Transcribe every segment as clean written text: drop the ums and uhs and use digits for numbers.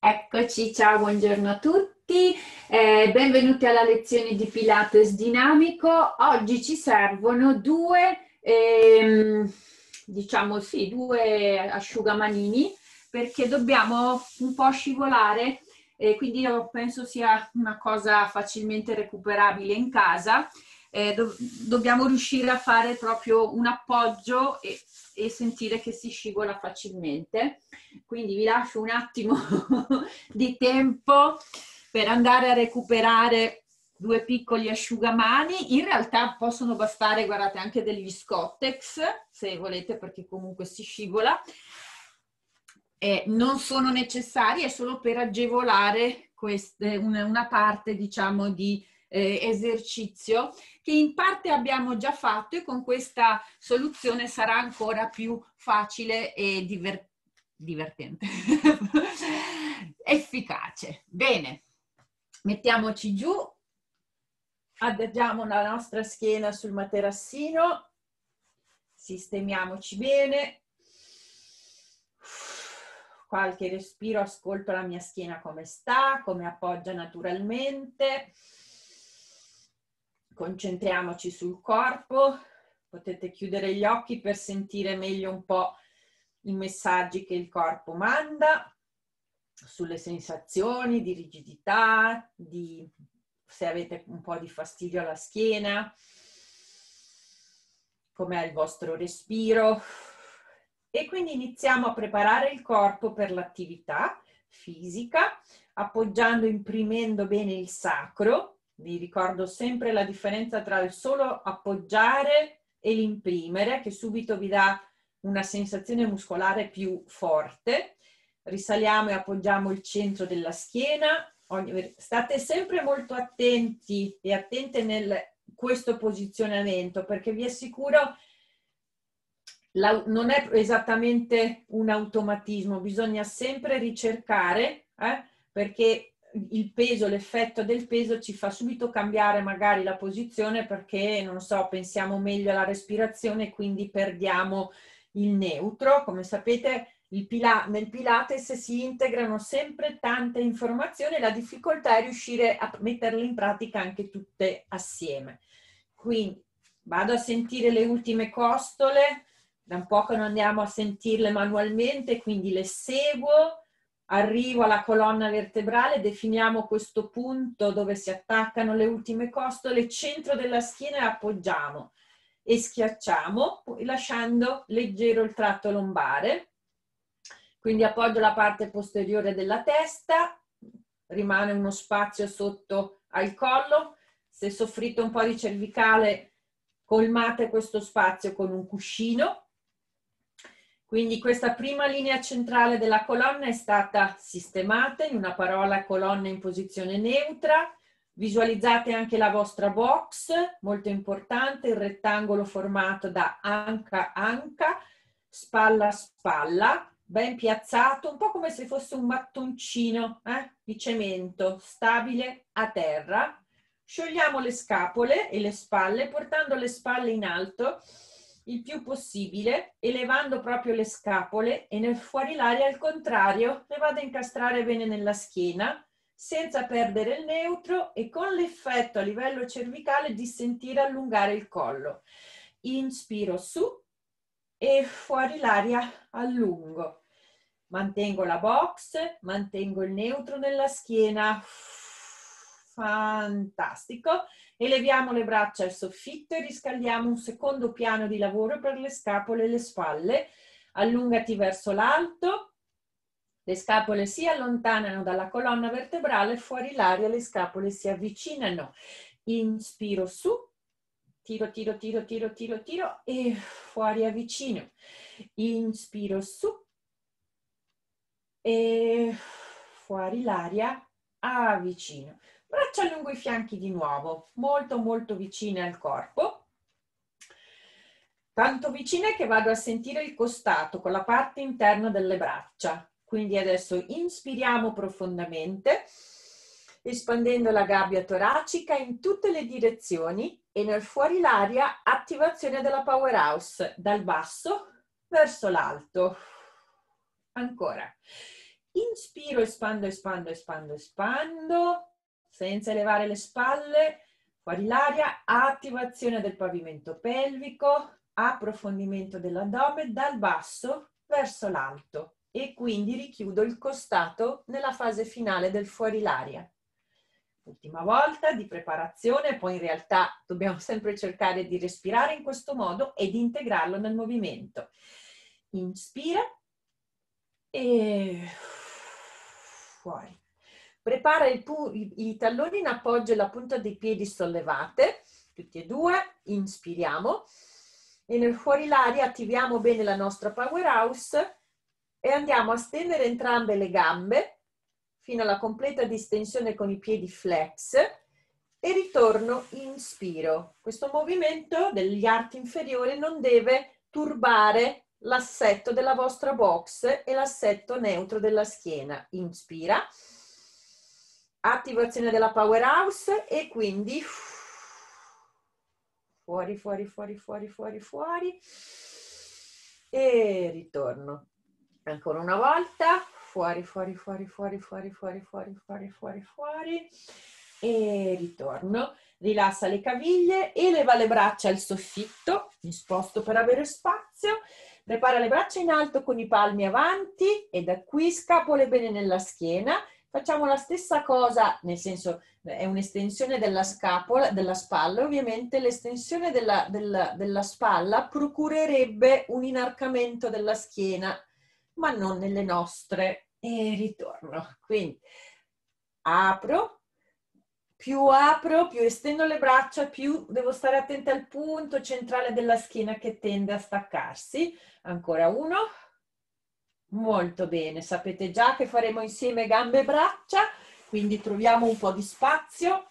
Eccoci, ciao, buongiorno a tutti, benvenuti alla lezione di Pilates dinamico. Oggi ci servono diciamo sì, due asciugamanini perché dobbiamo un po' scivolare, quindi io penso sia una cosa facilmente recuperabile in casa. Dobbiamo riuscire a fare proprio un appoggio e sentire che si scivola facilmente. Quindi vi lascio un attimo di tempo per andare a recuperare due piccoli asciugamani. In realtà possono bastare, guardate, anche degli Scottex, se volete, perché comunque si scivola. Non sono necessari, è solo per agevolare una parte, diciamo, di esercizio che in parte abbiamo già fatto e con questa soluzione sarà ancora più facile e divertente, efficace. Bene, mettiamoci giù, adagiamo la nostra schiena sul materassino, sistemiamoci bene. Qualche respiro, ascolto la mia schiena come sta, come appoggia naturalmente. Concentriamoci sul corpo. Potete chiudere gli occhi per sentire meglio un po' i messaggi che il corpo manda, sulle sensazioni di rigidità, se avete un po' di fastidio alla schiena, com'è il vostro respiro. E quindi iniziamo a preparare il corpo per l'attività fisica, appoggiando, imprimendo bene il sacro. Vi ricordo sempre la differenza tra il solo appoggiare e l'imprimere, che subito vi dà una sensazione muscolare più forte. Risaliamo e appoggiamo il centro della schiena. State sempre molto attenti e attente nel questo posizionamento, perché vi assicuro non è esattamente un automatismo, bisogna sempre ricercare, perché il peso, l'effetto del peso ci fa subito cambiare magari la posizione perché, non so, pensiamo meglio alla respirazione e quindi perdiamo il neutro. Come sapete, nel Pilates si integrano sempre tante informazioni e la difficoltà è riuscire a metterle in pratica anche tutte assieme. Quindi vado a sentire le ultime costole. Da un po' che non andiamo a sentirle manualmente, quindi le seguo, arrivo alla colonna vertebrale, definiamo questo punto dove si attaccano le ultime costole, centro della schiena e appoggiamo e schiacciamo, lasciando leggero il tratto lombare. Quindi appoggio la parte posteriore della testa, rimane uno spazio sotto al collo. Se soffrite un po' di cervicale, colmate questo spazio con un cuscino. Quindi questa prima linea centrale della colonna è stata sistemata, in una parola colonna in posizione neutra. Visualizzate anche la vostra box, molto importante, il rettangolo formato da anca a anca, spalla a spalla, ben piazzato, un po' come se fosse un mattoncino di cemento, stabile a terra. Sciogliamo le scapole e le spalle, portando le spalle in alto il più possibile, elevando proprio le scapole e nel fuorilaria al contrario le vado a incastrare bene nella schiena senza perdere il neutro e con l'effetto a livello cervicale di sentire allungare il collo. Inspiro su e fuori l'aria allungo. Mantengo la box, mantengo il neutro nella schiena. Fantastico. Eleviamo le braccia al soffitto e riscaldiamo un secondo piano di lavoro per le scapole e le spalle. Allungati verso l'alto. Le scapole si allontanano dalla colonna vertebrale, fuori l'aria le scapole si avvicinano. Inspiro su, tiro, tiro, tiro, tiro, tiro, tiro e fuori avvicino. Inspiro su e fuori l'aria, avvicino. Braccia lungo i fianchi di nuovo, molto molto vicine al corpo. Tanto vicine che vado a sentire il costato con la parte interna delle braccia. Quindi adesso inspiriamo profondamente, espandendo la gabbia toracica in tutte le direzioni e nel fuori l'aria attivazione della powerhouse dal basso verso l'alto. Ancora. Inspiro, espando, espando, espando, espando, senza elevare le spalle, fuori l'aria, attivazione del pavimento pelvico, approfondimento dell'addome dal basso verso l'alto e quindi richiudo il costato nella fase finale del fuori l'aria. Ultima volta di preparazione, poi in realtà dobbiamo sempre cercare di respirare in questo modo e di integrarlo nel movimento. Inspira e fuori. Prepara i talloni in appoggio e la punta dei piedi sollevate, tutti e due, inspiriamo e nel fuori l'aria attiviamo bene la nostra powerhouse e andiamo a stendere entrambe le gambe fino alla completa distensione con i piedi flex e ritorno, inspiro. Questo movimento degli arti inferiori non deve turbare l'assetto della vostra box e l'assetto neutro della schiena. Inspira, attivazione della powerhouse e quindi fuori, fuori, fuori, fuori, fuori, fuori e ritorno. Ancora una volta, fuori, fuori, fuori, fuori, fuori, fuori, fuori, fuori, fuori, fuori e ritorno. Rilassa le caviglie, eleva le braccia al soffitto, mi sposto per avere spazio, prepara le braccia in alto con i palmi avanti e da qui scapole bene nella schiena. Facciamo la stessa cosa, nel senso è un'estensione della scapola, della spalla, ovviamente l'estensione della spalla procurerebbe un inarcamento della schiena, ma non nelle nostre. E ritorno. Quindi apro, più estendo le braccia, più devo stare attenta al punto centrale della schiena che tende a staccarsi. Ancora uno. Molto bene, sapete già che faremo insieme gambe e braccia, quindi troviamo un po' di spazio.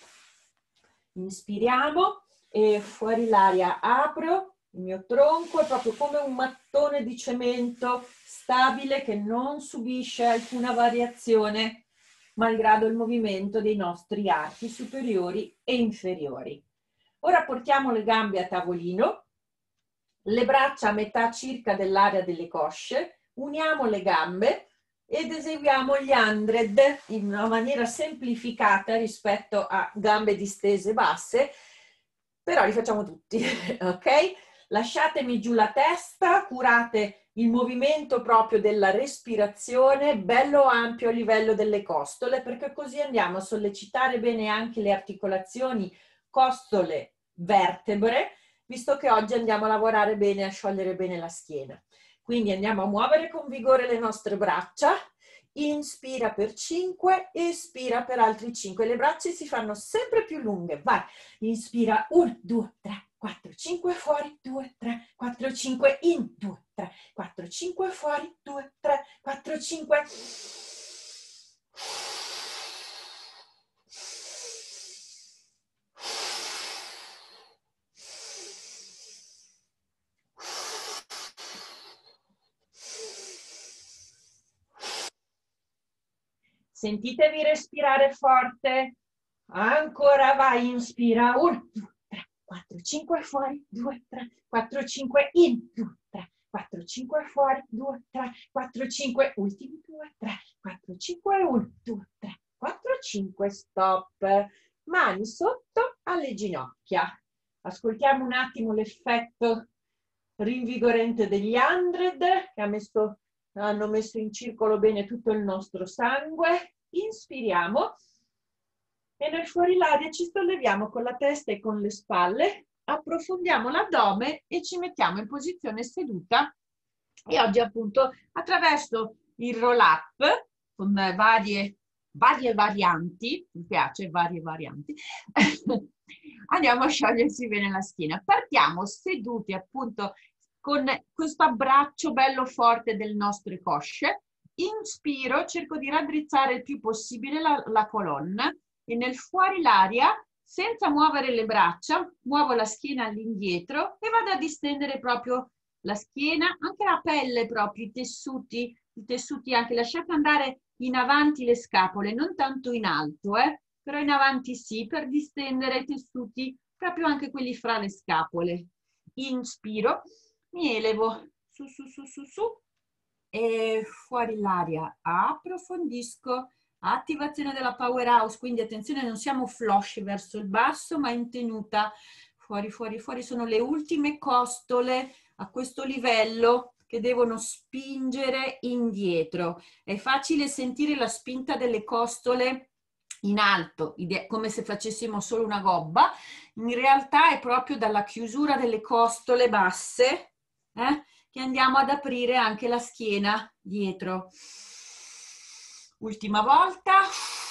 Inspiriamo e fuori l'aria apro. Il mio tronco è proprio come un mattone di cemento stabile che non subisce alcuna variazione malgrado il movimento dei nostri arti superiori e inferiori. Ora portiamo le gambe a tavolino, le braccia a metà circa dell'area delle cosce, uniamo le gambe ed eseguiamo gli 100 in una maniera semplificata rispetto a gambe distese basse, però li facciamo tutti, ok? Lasciatemi giù la testa, curate il movimento proprio della respirazione, bello ampio a livello delle costole, perché così andiamo a sollecitare bene anche le articolazioni costole, vertebre, visto che oggi andiamo a lavorare bene, a sciogliere bene la schiena. Quindi andiamo a muovere con vigore le nostre braccia, inspira per 5, espira per altri 5. Le braccia si fanno sempre più lunghe, vai, inspira 1, 2, 3, 4, 5, fuori, 2, 3, 4, 5, in, 2, 3, 4, 5, fuori, 2, 3, 4, 5. Sentitevi respirare forte. Ancora, vai, inspira. 1, 2, 3, 4, 5, fuori, 2, 3, 4, 5, in, 2, 3, 4, 5, fuori, 2, 3, 4, 5, ultimi 2, 3, 4, 5, 1, 2, 3, 4, 5, stop. Mani sotto alle ginocchia. Ascoltiamo un attimo l'effetto rinvigorente degli 100 che hanno messo in circolo bene tutto il nostro sangue. Inspiriamo e nel fuori l'aria ci solleviamo con la testa e con le spalle, approfondiamo l'addome e ci mettiamo in posizione seduta. E oggi appunto attraverso il roll up con varie varianti, mi piace, varie varianti, andiamo a sciogliersi bene la schiena. Partiamo seduti appunto con questo abbraccio bello forte delle nostre cosce. Inspiro, cerco di raddrizzare il più possibile la colonna e nel fuori l'aria, senza muovere le braccia, muovo la schiena all'indietro e vado a distendere proprio la schiena, anche la pelle proprio, i tessuti anche, lasciate andare in avanti le scapole, non tanto in alto, però in avanti sì, per distendere i tessuti, proprio anche quelli fra le scapole. Inspiro, mi elevo su, su, su, su, su, e fuori l'aria, approfondisco, attivazione della powerhouse, quindi attenzione, non siamo flush verso il basso ma in tenuta, fuori, fuori, fuori, sono le ultime costole a questo livello che devono spingere indietro. È facile sentire la spinta delle costole in alto, come se facessimo solo una gobba, in realtà è proprio dalla chiusura delle costole basse, che andiamo ad aprire anche la schiena dietro. Ultima volta.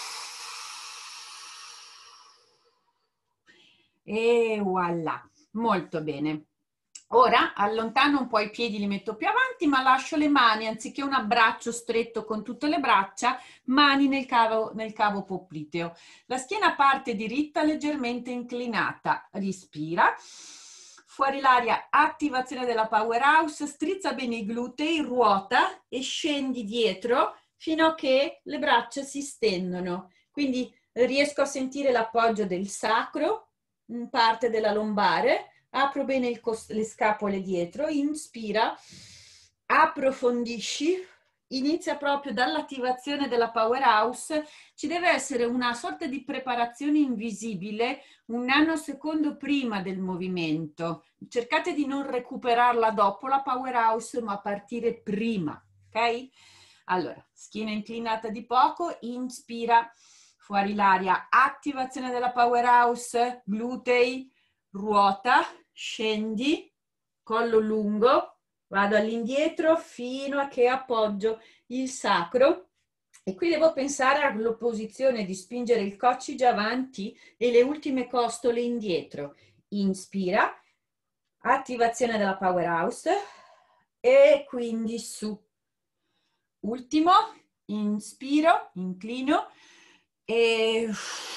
E voilà, molto bene. Ora allontano un po' i piedi, li metto più avanti, ma lascio le mani, anziché un abbraccio stretto con tutte le braccia, mani nel cavo popliteo. La schiena parte diritta, leggermente inclinata. Respira. Fuori l'aria, attivazione della powerhouse, strizza bene i glutei, ruota e scendi dietro fino a che le braccia si stendono. Quindi riesco a sentire l'appoggio del sacro, in parte della lombare, apro bene le scapole dietro, inspira, approfondisci, inizia proprio dall'attivazione della powerhouse, ci deve essere una sorta di preparazione invisibile un nanosecondo prima del movimento. Cercate di non recuperarla dopo la powerhouse, ma partire prima, ok? Allora, schiena inclinata di poco, inspira, fuori l'aria, attivazione della powerhouse, glutei, ruota, scendi, collo lungo, vado all'indietro fino a che appoggio il sacro e qui devo pensare all'opposizione di spingere il coccige avanti e le ultime costole indietro. Inspira, attivazione della powerhouse e quindi su. Ultimo, inspiro, inclino e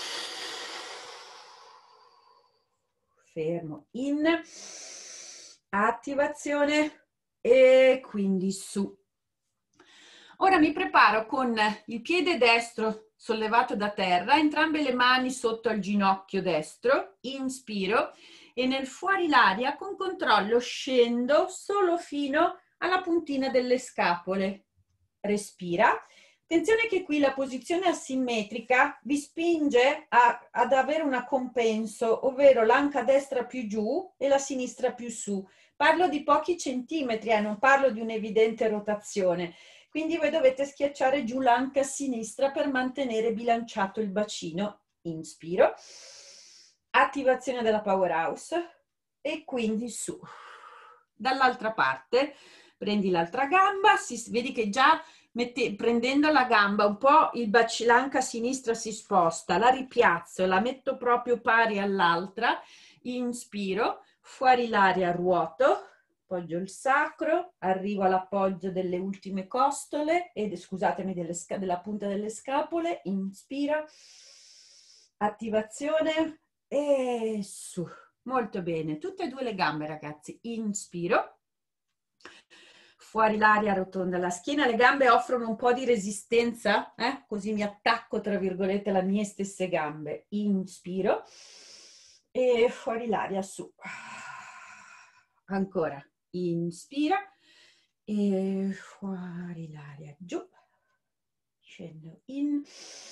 fermo, in, attivazione e quindi su. Ora mi preparo con il piede destro sollevato da terra, entrambe le mani sotto al ginocchio destro, inspiro e nel fuori l'aria con controllo scendo solo fino alla puntina delle scapole. Respira. Attenzione che qui la posizione asimmetrica vi spinge ad avere una compenso, ovvero l'anca destra più giù e la sinistra più su. Parlo di pochi centimetri, non parlo di un'evidente rotazione. Quindi voi dovete schiacciare giù l'anca sinistra per mantenere bilanciato il bacino. Inspiro. Attivazione della powerhouse e quindi su. Dall'altra parte prendi l'altra gamba, vedi che già prendendo la gamba un po' l'anca sinistra si sposta, la ripiazzo, la metto proprio pari all'altra, inspiro, fuori l'aria ruoto, appoggio il sacro, arrivo all'appoggio delle ultime costole, scusatemi, della punta delle scapole, inspira, attivazione e su. Molto bene, tutte e due le gambe ragazzi, inspiro, fuori l'aria, rotonda la schiena, le gambe offrono un po' di resistenza, così mi attacco tra virgolette alle mie stesse gambe, inspiro e fuori l'aria su, ancora, inspira e fuori l'aria giù, scendo in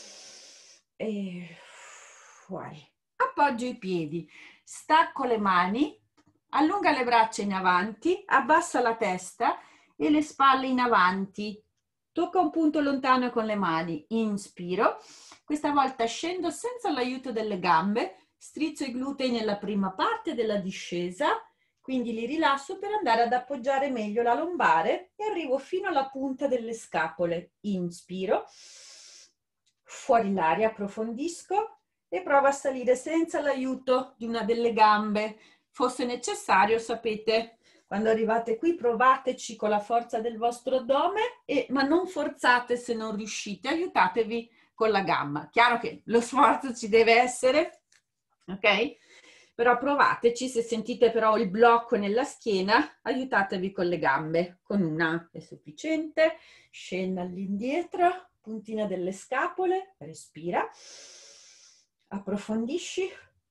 e fuori, appoggio i piedi, stacco le mani, allunga le braccia in avanti, abbassa la testa e le spalle in avanti, tocca un punto lontano con le mani, inspiro, questa volta scendo senza l'aiuto delle gambe, strizzo i glutei nella prima parte della discesa, quindi li rilasso per andare ad appoggiare meglio la lombare e arrivo fino alla punta delle scapole, inspiro, fuori l'aria, approfondisco e provo a salire senza l'aiuto di una delle gambe, fosse necessario, sapete, quando arrivate qui provateci con la forza del vostro addome, ma non forzate se non riuscite, aiutatevi con la gamba. Chiaro che lo sforzo ci deve essere, ok? Però provateci, se sentite però il blocco nella schiena, aiutatevi con le gambe, con una è sufficiente, scenda all'indietro, puntina delle scapole, respira, approfondisci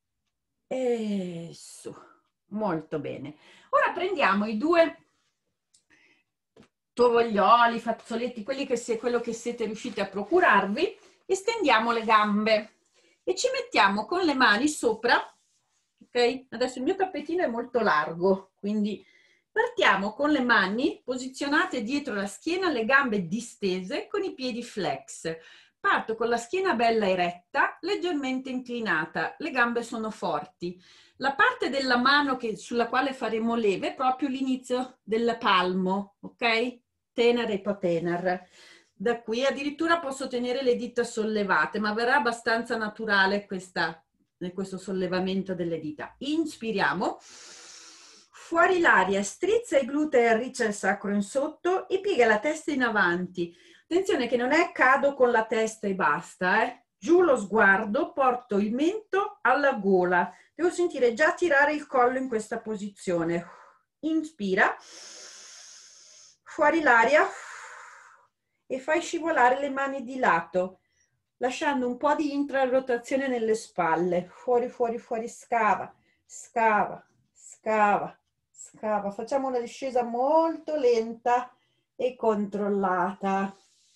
e su. Molto bene. Ora prendiamo i due tovaglioli, fazzoletti, quello che siete riusciti a procurarvi, e stendiamo le gambe e ci mettiamo con le mani sopra, ok? Adesso il mio tappetino è molto largo, quindi partiamo con le mani posizionate dietro la schiena, le gambe distese con i piedi flex. Parto con la schiena bella eretta, leggermente inclinata, le gambe sono forti. La parte della mano sulla quale faremo leve è proprio l'inizio del palmo, ok? Tenar e patenar. Da qui addirittura posso tenere le dita sollevate, ma verrà abbastanza naturale questo sollevamento delle dita. Inspiriamo, fuori l'aria, strizza i glutei, arriccia il sacro in sotto e piega la testa in avanti. Attenzione che non è cado con la testa e basta, Giù lo sguardo, porto il mento alla gola. Devo sentire già tirare il collo in questa posizione. Inspira, fuori l'aria e fai scivolare le mani di lato, lasciando un po' di intrarotazione nelle spalle. Fuori, fuori, fuori, scava, scava, scava, scava. Facciamo una discesa molto lenta e controllata.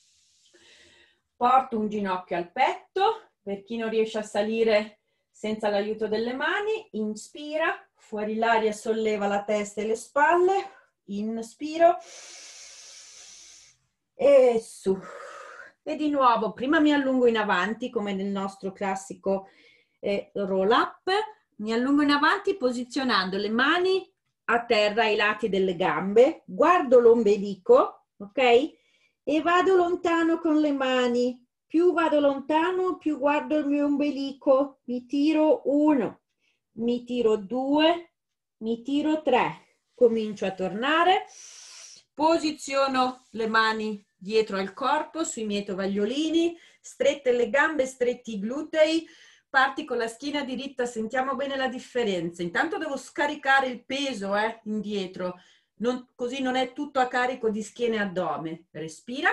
Porto un ginocchio al petto, per chi non riesce a salire senza l'aiuto delle mani, inspira, fuori l'aria, solleva la testa e le spalle, inspiro e su. E di nuovo, prima mi allungo in avanti, come nel nostro classico roll up, mi allungo in avanti posizionando le mani a terra ai lati delle gambe, guardo l'ombelico, ok? E vado lontano con le mani. Più vado lontano, più guardo il mio ombelico. Mi tiro 1, mi tiro 2, mi tiro 3. Comincio a tornare. Posiziono le mani dietro al corpo, sui miei tovagliolini, strette le gambe, stretti i glutei. Parti con la schiena diritta, sentiamo bene la differenza. Intanto devo scaricare il peso indietro. Così non è tutto a carico di schiena e addome. Respira,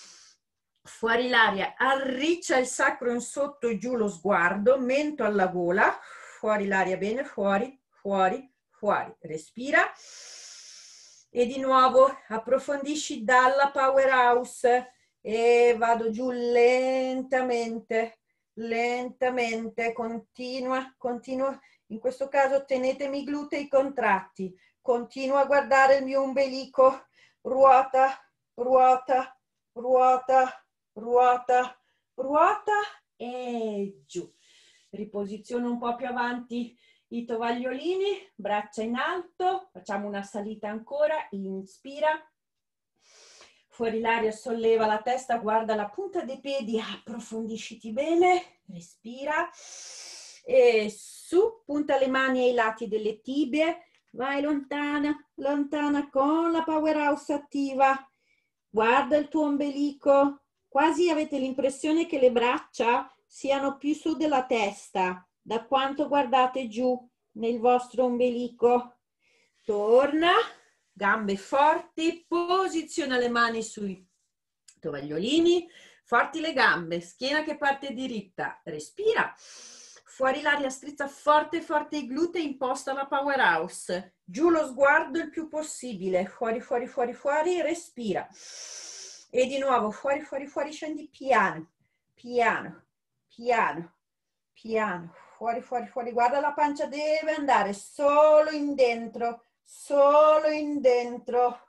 fuori l'aria, arriccia il sacro in sotto e giù lo sguardo, mento alla gola, fuori l'aria bene, fuori, fuori, fuori. Respira e di nuovo approfondisci dalla powerhouse e vado giù lentamente, lentamente, continua, continua. In questo caso tenetemi i glutei contratti. Continuo a guardare il mio ombelico, ruota, ruota, ruota, ruota, ruota e giù. Riposiziono un po' più avanti i tovagliolini, braccia in alto, facciamo una salita ancora, inspira, fuori l'aria, solleva la testa, guarda la punta dei piedi, approfondisciti bene, respira e su, punta le mani ai lati delle tibie. Vai lontana, lontana con la powerhouse attiva. Guarda il tuo ombelico. Quasi avete l'impressione che le braccia siano più su della testa, da quanto guardate giù nel vostro ombelico. Torna, gambe forti, posiziona le mani sui tovagliolini, forti le gambe, schiena che parte diritta. Respira. Fuori l'aria, strizza forte forte i glutei, imposta la powerhouse. Giù lo sguardo il più possibile. Fuori, fuori, fuori, fuori. Respira. E di nuovo, fuori, fuori, fuori. Scendi piano, piano, piano, piano. Fuori, fuori, fuori. Guarda, la pancia deve andare solo in dentro, solo in dentro.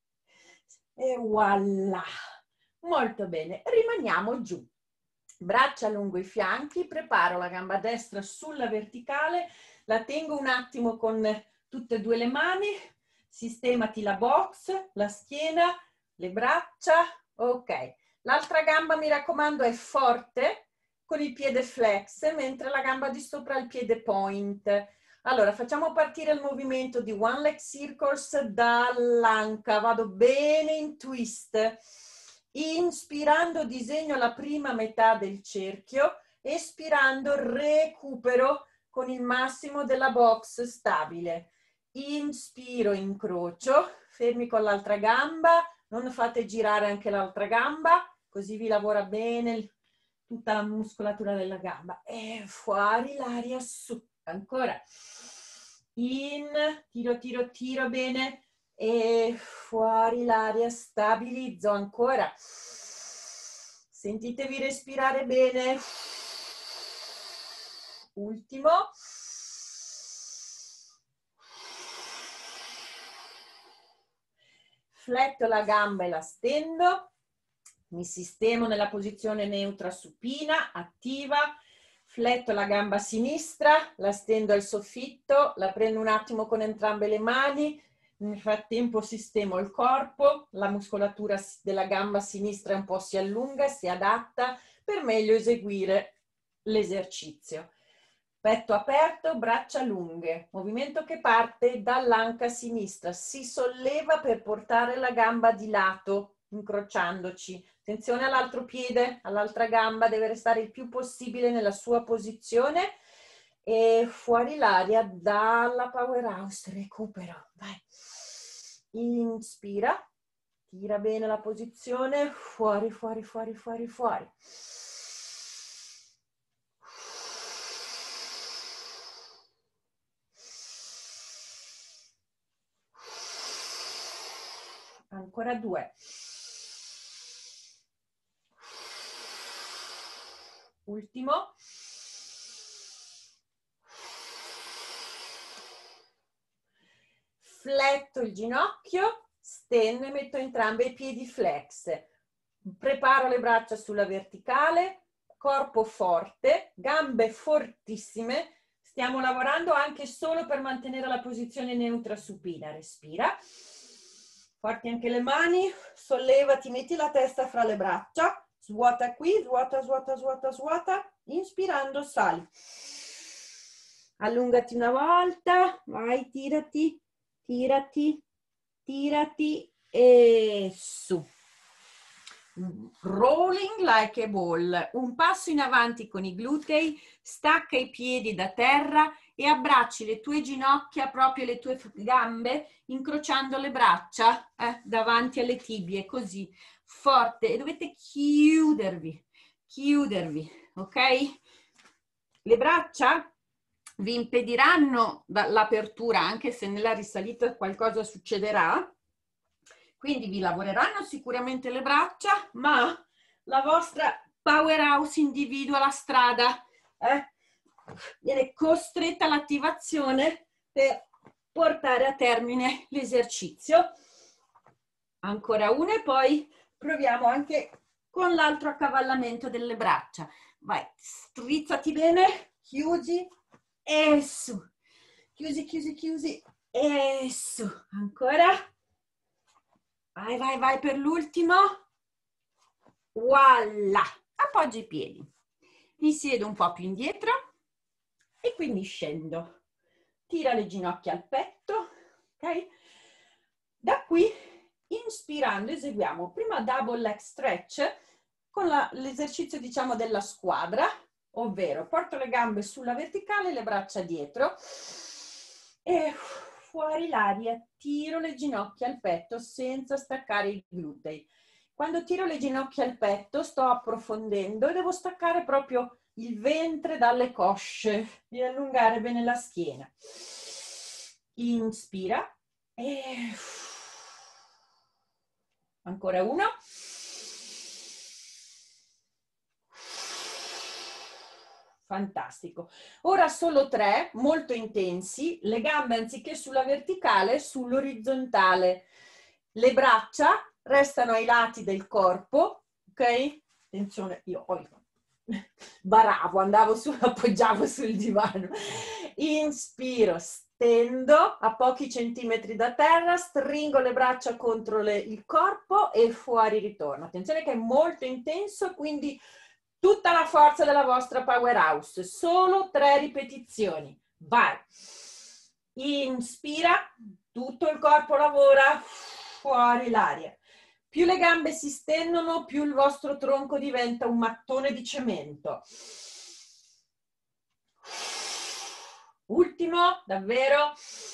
E voilà. Molto bene. Rimaniamo giù. Braccia lungo i fianchi, preparo la gamba destra sulla verticale, la tengo un attimo con tutte e due le mani, sistemati la box, la schiena, le braccia, ok. L'altra gamba, mi raccomando, è forte con il piede flex, mentre la gamba di sopra ha il piede point. Allora, facciamo partire il movimento di One Leg Circles dall'anca, vado bene in twist. Inspirando disegno la prima metà del cerchio, espirando recupero con il massimo della box stabile. Inspiro, incrocio, fermi con l'altra gamba, non fate girare anche l'altra gamba, così vi lavora bene tutta la muscolatura della gamba. E fuori l'aria, su, ancora. In, tiro, tiro, tiro bene. e fuori l'aria, stabilizzo ancora. Sentitevi respirare bene. Ultimo. Fletto la gamba e la stendo. Mi sistemo nella posizione neutra supina, attiva. Fletto la gamba sinistra, la stendo al soffitto, la prendo un attimo con entrambe le mani. Nel frattempo sistemo il corpo, la muscolatura della gamba sinistra un po' si allunga, si adatta per meglio eseguire l'esercizio. Petto aperto, braccia lunghe, movimento che parte dall'anca sinistra, si solleva per portare la gamba di lato, incrociandoci. Attenzione all'altro piede, all'altra gamba, deve restare il più possibile nella sua posizione e fuori l'aria dalla powerhouse, recupero, vai. Inspira, tira bene la posizione, fuori, fuori, fuori, fuori, fuori. Ancora 2. Ultimo. Fletto il ginocchio, stendo e metto entrambi i piedi flex. Preparo le braccia sulla verticale, corpo forte, gambe fortissime. Stiamo lavorando anche solo per mantenere la posizione neutra supina. Respira. Forti anche le mani, sollevati, metti la testa fra le braccia, svuota qui, svuota, svuota, svuota, svuota, inspirando sali. Allungati una volta, vai, tirati, tirati, tirati e su. Rolling like a ball, un passo in avanti con i glutei, stacca i piedi da terra e abbracci le tue ginocchia, proprio le tue gambe, incrociando le braccia davanti alle tibie, così, forte, e dovete chiudervi, ok? Le braccia vi impediranno l'apertura, anche se nella risalita qualcosa succederà. Quindi vi lavoreranno sicuramente le braccia, ma la vostra powerhouse individua la strada. Viene costretta all'attivazione per portare a termine l'esercizio. Ancora una e poi proviamo anche con l'altro accavallamento delle braccia. Vai, strizzati bene, chiusi e su. Chiusi, chiusi, chiusi e su. Ancora. Vai, vai, vai per l'ultimo. Voilà. Appoggi i piedi. Mi siedo un po' più indietro e quindi scendo. Tira le ginocchia al petto, ok? Da qui, inspirando, eseguiamo prima double leg stretch con l'esercizio, diciamo, della squadra, ovvero porto le gambe sulla verticale, le braccia dietro e fuori l'aria, tiro le ginocchia al petto senza staccare i glutei. Quando tiro le ginocchia al petto sto approfondendo e devo staccare proprio il ventre dalle cosce e allungare bene la schiena. Inspira e ancora uno. Fantastico. Ora solo 3, molto intensi, le gambe anziché sulla verticale, sull'orizzontale. Le braccia restano ai lati del corpo, ok? Attenzione, io poi baravo, andavo su, appoggiavo sul divano. Inspiro, stendo a pochi centimetri da terra, stringo le braccia contro il corpo e fuori ritorno. Attenzione che è molto intenso, quindi tutta la forza della vostra powerhouse, solo 3 ripetizioni. Vai. Inspira, tutto il corpo lavora, fuori l'aria. Più le gambe si stendono, più il vostro tronco diventa un mattone di cemento. Ultimo, davvero.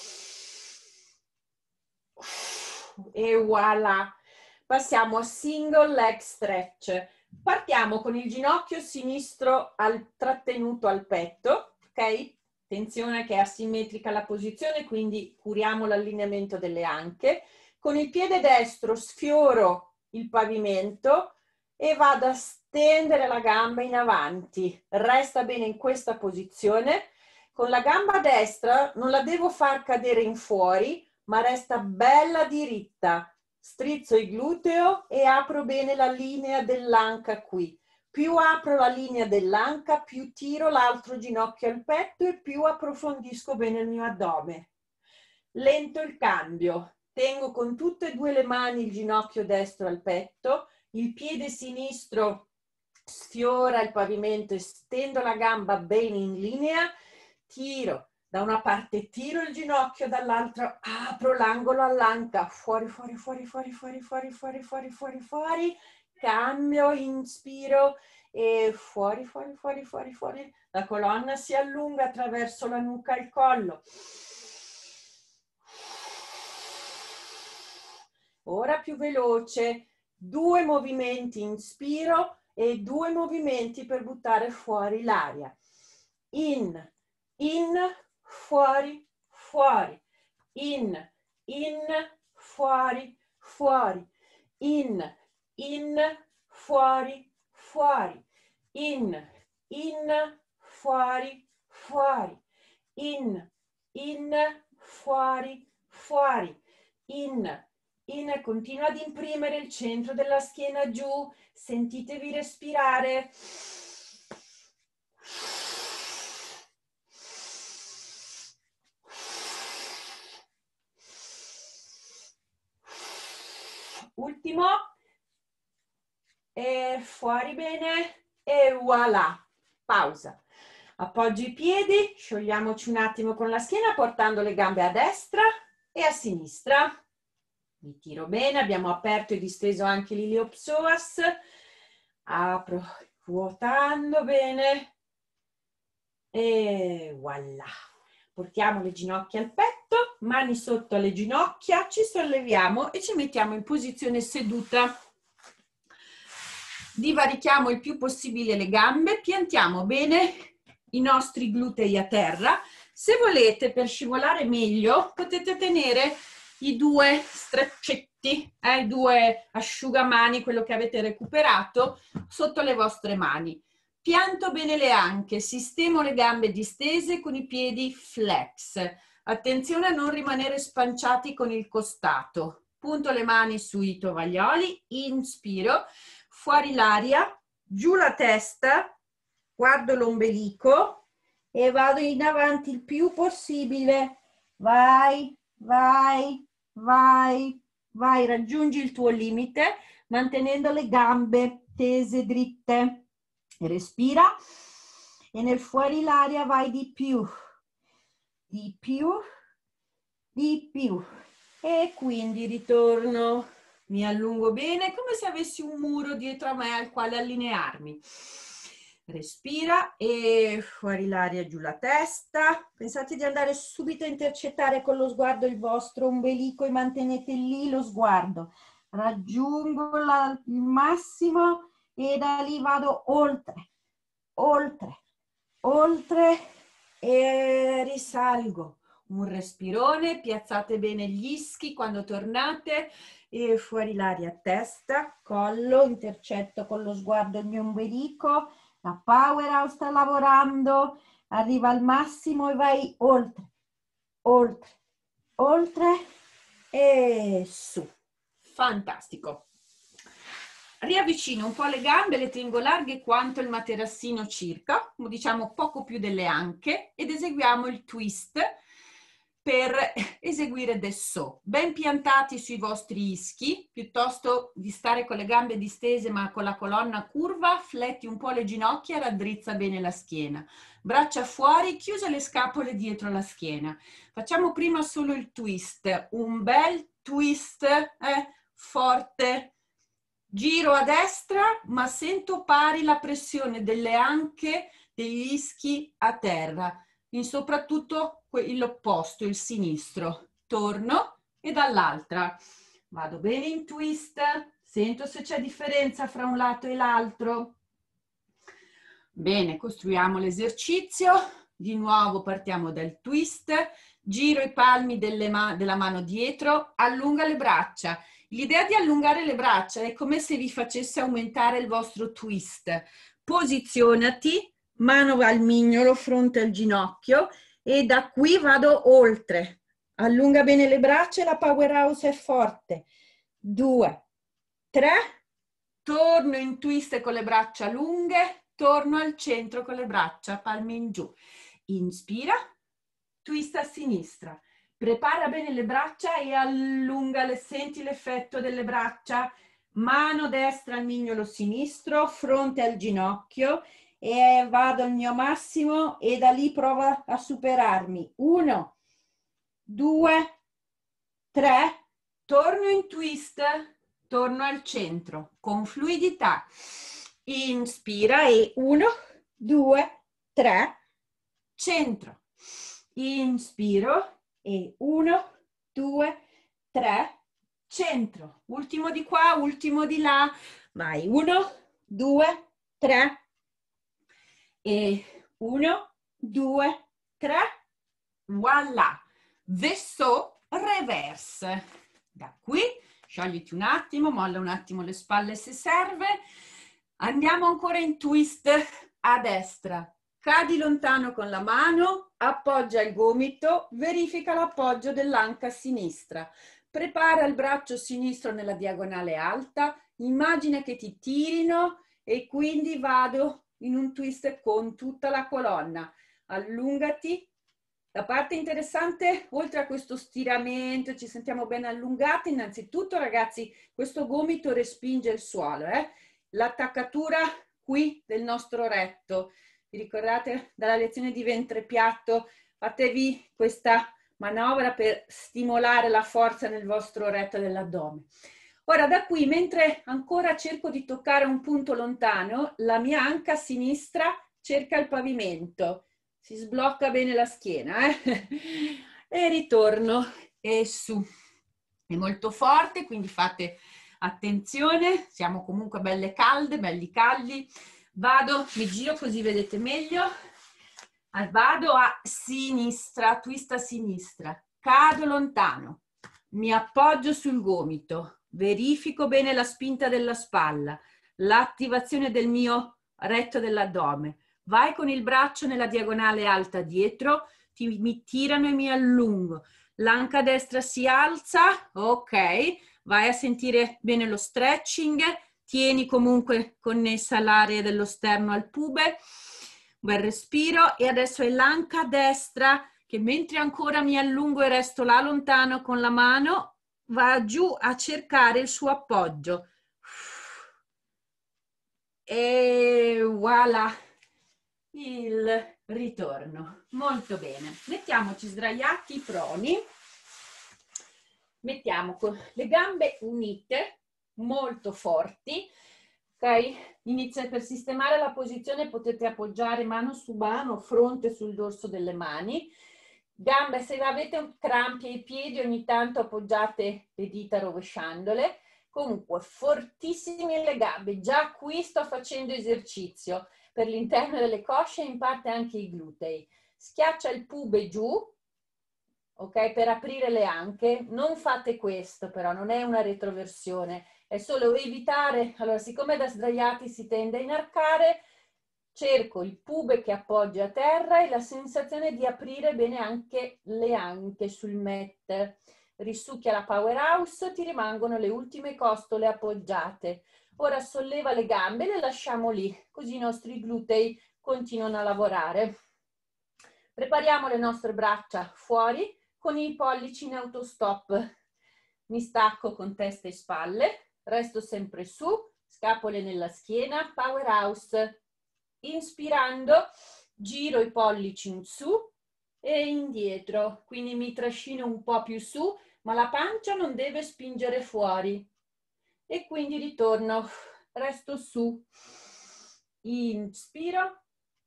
E voilà. Passiamo a single leg stretch. Partiamo con il ginocchio sinistro trattenuto al petto, ok? Attenzione che è asimmetrica la posizione, quindi curiamo l'allineamento delle anche. Con il piede destro sfioro il pavimento e vado a stendere la gamba in avanti. Resta bene in questa posizione. Con la gamba destra non la devo far cadere in fuori, ma resta bella diritta. Strizzo il gluteo e apro bene la linea dell'anca qui. Più apro la linea dell'anca, più tiro l'altro ginocchio al petto e più approfondisco bene il mio addome. Lento il cambio. Tengo con tutte e due le mani il ginocchio destro al petto, il piede sinistro sfiora il pavimento e stendo la gamba bene in linea, tiro. Da una parte tiro il ginocchio, dall'altra apro l'angolo all'anca, fuori, fuori, fuori, fuori, fuori, fuori, fuori, fuori, fuori, fuori, cambio, inspiro e fuori, fuori, fuori, fuori, fuori. La colonna si allunga attraverso la nuca e il collo. Ora più veloce, 2 movimenti inspiro e 2 movimenti per buttare fuori l'aria. In, fuori, fuori, in, fuori, fuori, in, fuori, fuori, in, fuori, fuori, in, fuori, fuori, in, continua ad imprimere il centro della schiena giù, sentitevi respirare. Ultimo, e fuori bene, e voilà, pausa. Appoggi i piedi, sciogliamoci un attimo con la schiena portando le gambe a destra e a sinistra. Mi tiro bene, abbiamo aperto e disteso anche l'iliopsoas. Apro, ruotando bene. E voilà. Portiamo le ginocchia al petto, mani sotto alle ginocchia, ci solleviamo e ci mettiamo in posizione seduta. Divarichiamo il più possibile le gambe, piantiamo bene i nostri glutei a terra. Se volete, per scivolare meglio, potete tenere i 2 straccetti, i 2 asciugamani, quello che avete recuperato, sotto le vostre mani. Pianto bene le anche, sistemo le gambe distese con i piedi flex. Attenzione a non rimanere spanciati con il costato. Punto le mani sui tovaglioli, inspiro, fuori l'aria, giù la testa, guardo l'ombelico e vado in avanti il più possibile. Vai, vai, vai, vai, raggiungi il tuo limite mantenendo le gambe tese dritte. Respira e nel fuori l'aria vai di più, di più, di più. E quindi ritorno, mi allungo bene come se avessi un muro dietro a me al quale allinearmi. Respira e fuori l'aria, giù la testa. Pensate di andare subito a intercettare con lo sguardo il vostro ombelico e mantenete lì lo sguardo. Raggiungo il massimo e da lì vado oltre, oltre, oltre e risalgo. Un respirone, piazzate bene gli ischi quando tornate e fuori l'aria a testa, collo, intercetto con lo sguardo il mio ombelico, la powerhouse sta lavorando, arriva al massimo e vai oltre, oltre, oltre e su. Fantastico. Riavvicino un po' le gambe, le tengo larghe quanto il materassino circa, diciamo poco più delle anche, ed eseguiamo il twist per eseguire des saut. Ben piantati sui vostri ischi, piuttosto di stare con le gambe distese ma con la colonna curva, fletti un po' le ginocchia e raddrizza bene la schiena. Braccia fuori, chiuse le scapole dietro la schiena. Facciamo prima solo il twist, un bel twist forte. Giro a destra, ma sento pari la pressione delle anche, degli ischi a terra, in soprattutto l'opposto, il sinistro. Torno e dall'altra. Vado bene in twist, sento se c'è differenza fra un lato e l'altro. Bene, costruiamo l'esercizio. di nuovo partiamo dal twist, giro i palmi della mano dietro, allunga le braccia. L'idea di allungare le braccia è come se vi facesse aumentare il vostro twist. Posizionati, mano al mignolo, fronte al ginocchio e da qui vado oltre. Allunga bene le braccia e la powerhouse è forte. 2, 3, torno in twist con le braccia lunghe, torno al centro con le braccia, palme in giù. Inspira, twist a sinistra. Prepara bene le braccia e allungale, senti l'effetto delle braccia. Mano destra al mignolo sinistro, fronte al ginocchio e vado al mio massimo e da lì prova a superarmi. 1, 2, 3, torno in twist, torno al centro con fluidità. Inspira e 1, 2, 3, centro. Inspiro e 1, 2, 3, centro. Ultimo di qua, ultimo di là. Vai, 1, 2, 3 e 1, 2, 3. Voilà. Vaisseau reverse. Da qui sciogliti un attimo, molla un attimo le spalle se serve. Andiamo ancora in twist a destra. Cadi lontano con la mano, appoggia il gomito, verifica l'appoggio dell'anca sinistra. Prepara il braccio sinistro nella diagonale alta, immagina che ti tirino e quindi vado in un twist con tutta la colonna. Allungati. La parte interessante, oltre a questo stiramento, ci sentiamo ben allungati, innanzitutto ragazzi, questo gomito respinge il suolo, l'attaccatura qui del nostro retto. Vi ricordate dalla lezione di ventre piatto? Fatevi questa manovra per stimolare la forza nel vostro retto dell'addome. Ora da qui, mentre ancora cerco di toccare un punto lontano, la mia anca sinistra cerca il pavimento. Si sblocca bene la schiena, e ritorno e su. È molto forte, quindi fate attenzione, siamo comunque belle calde, belli caldi. Vado, mi giro così vedete meglio. Vado a sinistra, twist a sinistra, cado lontano, mi appoggio sul gomito, verifico bene la spinta della spalla, l'attivazione del mio retto dell'addome. Vai con il braccio nella diagonale alta dietro, mi tirano e mi allungo. L'anca destra si alza, ok, vai a sentire bene lo stretching, tieni comunque connessa l'area dello sterno al pube, bel respiro e adesso è l'anca destra che mentre ancora mi allungo e resto là lontano con la mano, va giù a cercare il suo appoggio. E voilà! Il ritorno. Molto bene. Mettiamoci sdraiati, proni. Mettiamo con le gambe unite, molto forti. Ok? Inizia per sistemare la posizione, potete appoggiare mano su mano, fronte sul dorso delle mani. Gambe, se avete crampi ai piedi, ogni tanto appoggiate le dita rovesciandole. Comunque, fortissime le gambe. Già qui sto facendo esercizio per l'interno delle cosce e in parte anche i glutei. Schiaccia il pube giù, ok, per aprire le anche. Non fate questo però, non è una retroversione, è solo evitare. Allora, siccome da sdraiati si tende a inarcare, cerco il pube che appoggia a terra e la sensazione di aprire bene anche le anche sul mat. Risucchia la powerhouse, ti rimangono le ultime costole appoggiate. Ora solleva le gambe, le lasciamo lì, così i nostri glutei continuano a lavorare. Prepariamo le nostre braccia fuori con i pollici in autostop. Mi stacco con testa e spalle, resto sempre su, scapole nella schiena, powerhouse. Inspirando, giro i pollici in su e indietro, quindi mi trascino un po' più su, ma la pancia non deve spingere fuori. E quindi ritorno, resto su, inspiro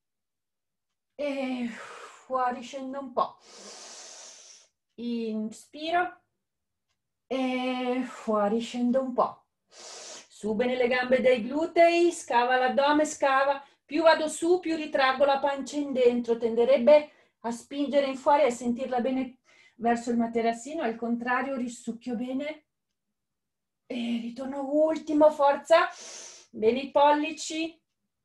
e fuori scendo un po', inspiro e fuori scendo un po', su bene le gambe dai glutei, scava l'addome, scava, Più vado su, più ritraggo la pancia in dentro, tenderebbe a spingere in fuori e a sentirla bene verso il materassino, al contrario risucchio bene e ritorno ultimo, forza, bene i pollici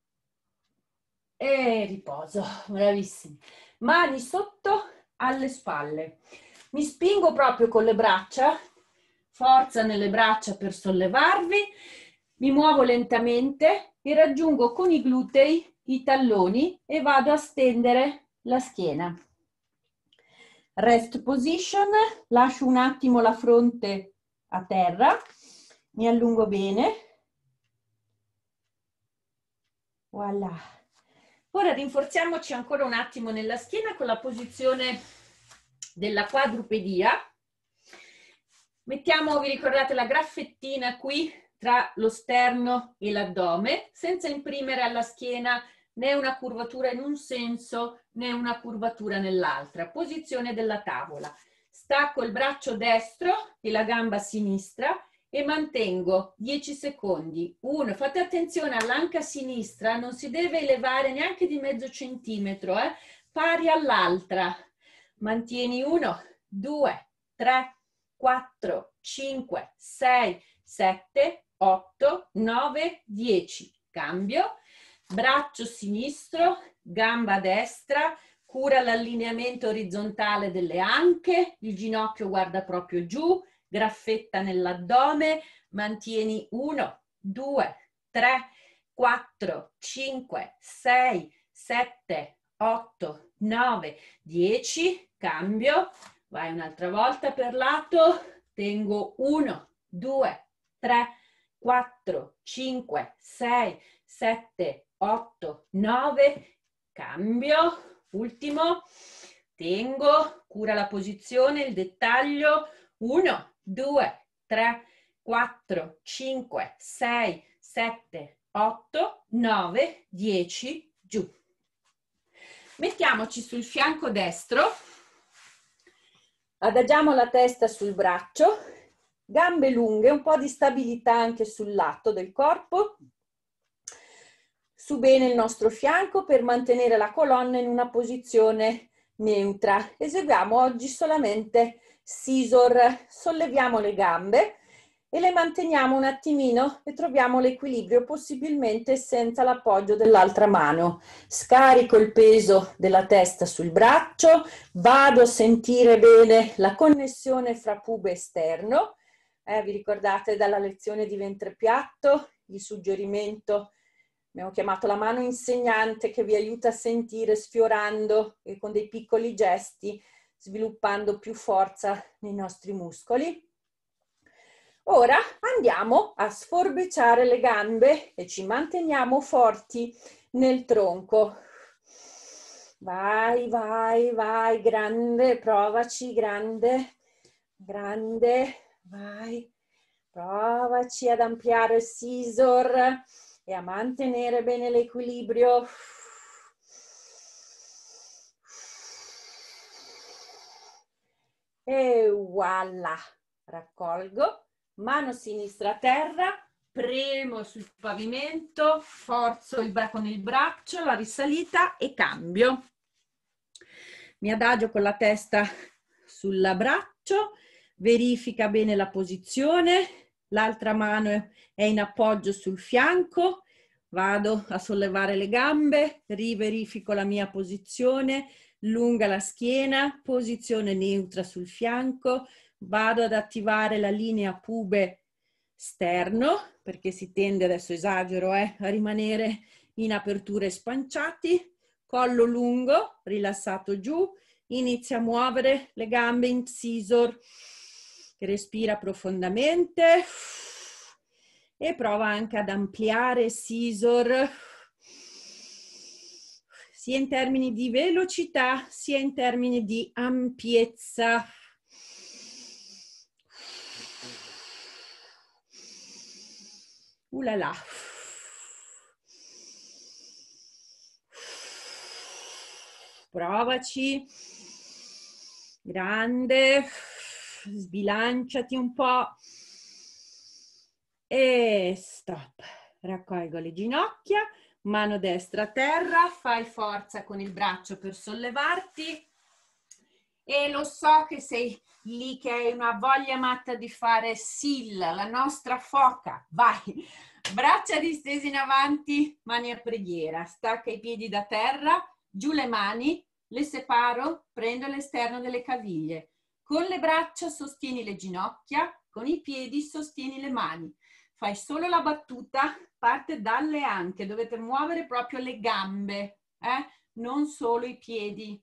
e riposo, bravissimi. Mani sotto alle spalle, mi spingo proprio con le braccia, forza nelle braccia per sollevarvi, mi muovo lentamente e raggiungo con i glutei i talloni e vado a stendere la schiena. Rest position, lascio un attimo la fronte a terra, mi allungo bene. Voilà. Ora rinforziamoci ancora un attimo nella schiena con la posizione della quadrupedia. Mettiamo, vi ricordate, la graffettina qui tra lo sterno e l'addome, senza imprimere alla schiena né una curvatura in un senso né una curvatura nell'altra. Posizione della tavola. Stacco il braccio destro e la gamba sinistra e mantengo 10 secondi. 1, fate attenzione all'anca sinistra, non si deve elevare neanche di mezzo centimetro, pari all'altra. Mantieni 1, 2, 3, 4, 5, 6, 7, 8, 9, 10. Cambio. Braccio sinistro, gamba destra, cura l'allineamento orizzontale delle anche, il ginocchio guarda proprio giù, graffetta nell'addome, mantieni 1, 2, 3, 4, 5, 6, 7, 8, 9, 10, cambio, vai un'altra volta per lato, tengo 1, 2, 3, 4, 5, 6, 7, 8, 9, cambio, ultimo, tengo, cura la posizione, il dettaglio, 1, 2, 3, 4, 5, 6, 7, 8, 9, 10, giù. Mettiamoci sul fianco destro, adagiamo la testa sul braccio, gambe lunghe, un po' di stabilità anche sul lato del corpo, su bene il nostro fianco per mantenere la colonna in una posizione neutra. Eseguiamo oggi solamente scissor, solleviamo le gambe e le manteniamo un attimino e troviamo l'equilibrio possibilmente senza l'appoggio dell'altra mano. Scarico il peso della testa sul braccio, vado a sentire bene la connessione fra pube esterno. Vi ricordate dalla lezione di ventre piatto il suggerimento? Abbiamo chiamato la mano insegnante che vi aiuta a sentire sfiorando e con dei piccoli gesti, sviluppando più forza nei nostri muscoli. Ora andiamo a sforbiciare le gambe e ci manteniamo forti nel tronco. Vai, vai, vai, grande, provaci, grande, grande, vai. Provaci ad ampliare il scissor e a mantenere bene l'equilibrio. E voilà, raccolgo, mano sinistra a terra, premo sul pavimento, forzo con il braccio, la risalita e cambio. Mi adagio con la testa sull'abbraccio, verifica bene la posizione, l'altra mano è in appoggio sul fianco, vado a sollevare le gambe, riverifico la mia posizione, lunga la schiena, posizione neutra sul fianco, vado ad attivare la linea pube sterno, perché si tende, adesso esagero, a rimanere in aperture spanciati, collo lungo, rilassato giù, inizia a muovere le gambe in scissor, respira profondamente e prova anche ad ampliare scissor, sia in termini di velocità, sia in termini di ampiezza. Ulala. Provaci. Grande. Sbilanciati un po'. E stop. Raccolgo le ginocchia. mano destra a terra, fai forza con il braccio per sollevarti e lo so che sei lì che hai una voglia matta di fare Silla, la nostra foca, vai, braccia distese in avanti, mani a preghiera, stacca i piedi da terra, giù le mani, le separo, prendo l'esterno delle caviglie, con le braccia sostieni le ginocchia, con i piedi sostieni le mani, fai solo la battuta, parte dalle anche, dovete muovere proprio le gambe, non solo i piedi.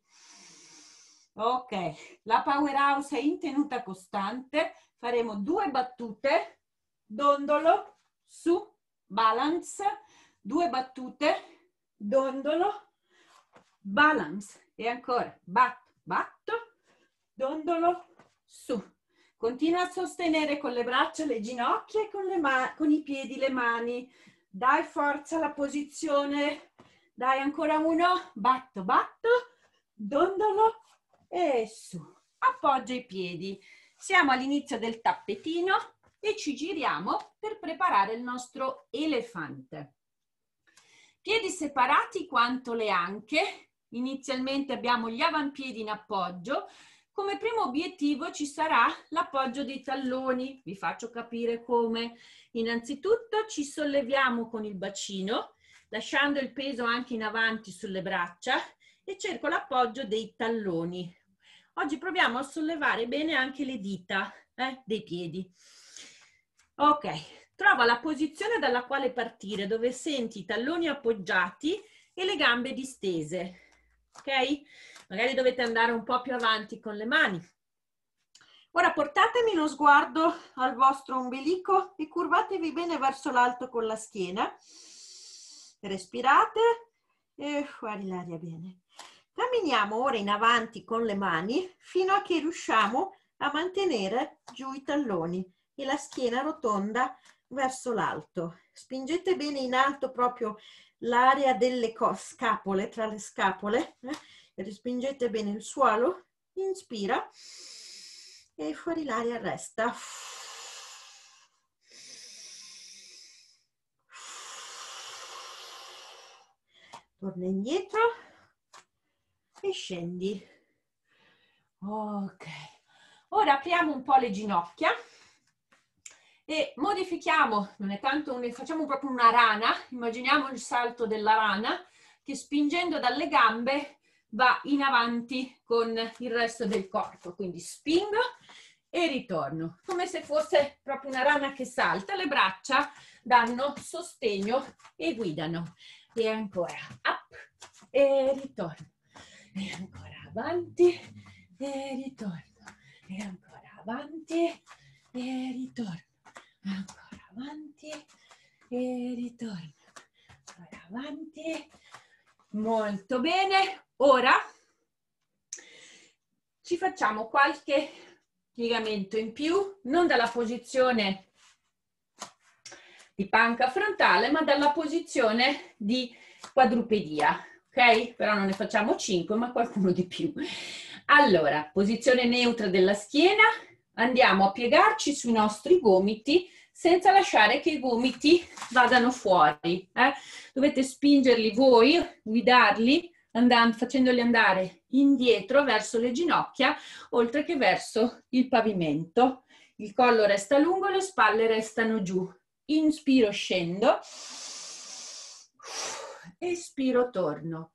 Ok, la powerhouse è in tenuta costante, faremo 2 battute, dondolo, su, balance, 2 battute, dondolo, balance e ancora batto, batto, dondolo, su. Continua a sostenere con le braccia le ginocchia e con i piedi le mani. Dai forza alla posizione. Dai ancora uno. Batto, batto. Dondolo e su. Appoggia i piedi. Siamo all'inizio del tappetino e ci giriamo per preparare il nostro elefante. Piedi separati quanto le anche. Inizialmente abbiamo gli avampiedi in appoggio. Come primo obiettivo ci sarà l'appoggio dei talloni. Vi faccio capire come. Innanzitutto ci solleviamo con il bacino, lasciando il peso anche in avanti sulle braccia e cerco l'appoggio dei talloni. Oggi proviamo a sollevare bene anche le dita dei piedi. Ok, trova la posizione dalla quale partire, dove senti i talloni appoggiati e le gambe distese. Ok? Magari dovete andare un po' più avanti con le mani. Ora portatemi lo sguardo al vostro ombelico e curvatevi bene verso l'alto con la schiena. Respirate e fuori l'aria bene. Camminiamo ora in avanti con le mani fino a che riusciamo a mantenere giù i talloni e la schiena rotonda verso l'alto. Spingete bene in alto proprio l'area delle scapole, tra le scapole. Respingete bene il suolo, inspira e fuori l'aria resta. Torna indietro e scendi. Ok, ora apriamo un po' le ginocchia e modifichiamo, non è tanto, facciamo proprio una rana, immaginiamo il salto della rana che spingendo dalle gambe va in avanti con il resto del corpo, quindi spingo e ritorno, come se fosse proprio una rana che salta, le braccia danno sostegno e guidano, e ancora up e ritorno, e ancora avanti e ritorno, e ancora avanti e ritorno, ancora avanti e ritorno, ancora avanti. Molto bene, ora ci facciamo qualche piegamento in più, non dalla posizione di panca frontale, ma dalla posizione di quadrupedia, ok? Però non ne facciamo 5, ma qualcuno di più. Allora, posizione neutra della schiena, andiamo a piegarci sui nostri gomiti senza lasciare che i gomiti vadano fuori. Dovete spingerli voi, guidarli, facendoli andare indietro verso le ginocchia, oltre che verso il pavimento. Il collo resta lungo, le spalle restano giù. Inspiro, scendo. Espiro, torno.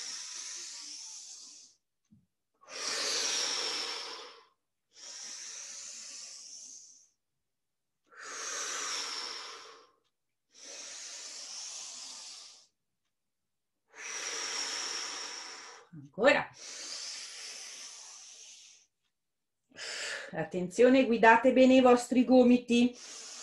Ancora. Attenzione, guidate bene i vostri gomiti.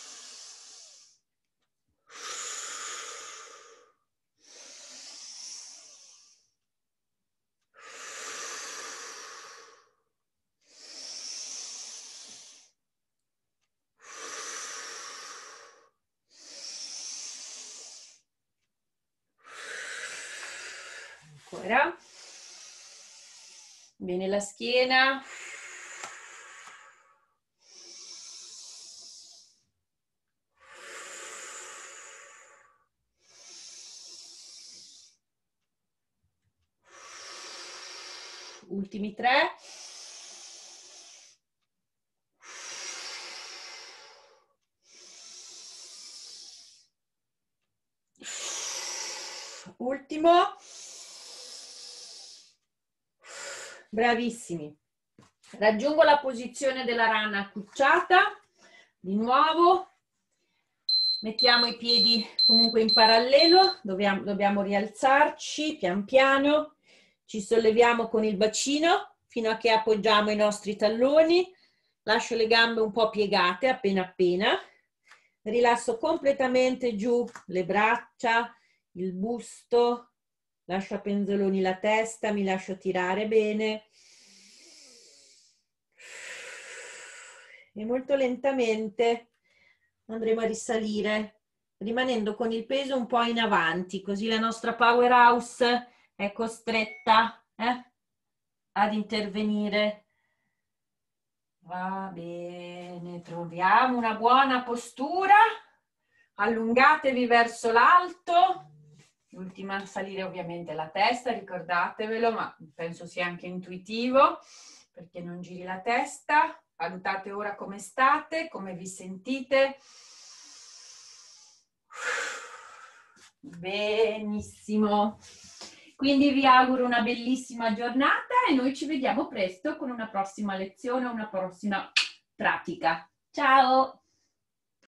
Ancora. Bene la schiena. Ultimi 3. Ultimo. Bravissimi. Raggiungo la posizione della rana accucciata. Di nuovo. Mettiamo i piedi comunque in parallelo. Dobbiamo rialzarci pian piano. Ci solleviamo con il bacino fino a che appoggiamo i nostri talloni. Lascio le gambe un po' piegate appena appena. Rilasso completamente giù le braccia, il busto, lascio a penzoloni la testa, mi lascio tirare bene. E molto lentamente andremo a risalire, rimanendo con il peso un po' in avanti, così la nostra powerhouse è costretta ad intervenire. Va bene, troviamo una buona postura, allungatevi verso l'alto. L'ultima a salire ovviamente è la testa, ricordatevelo, ma penso sia anche intuitivo, perché non giri la testa. Valutate ora come state, come vi sentite. Benissimo. Quindi vi auguro una bellissima giornata e noi ci vediamo presto con una prossima lezione, una prossima pratica. Ciao!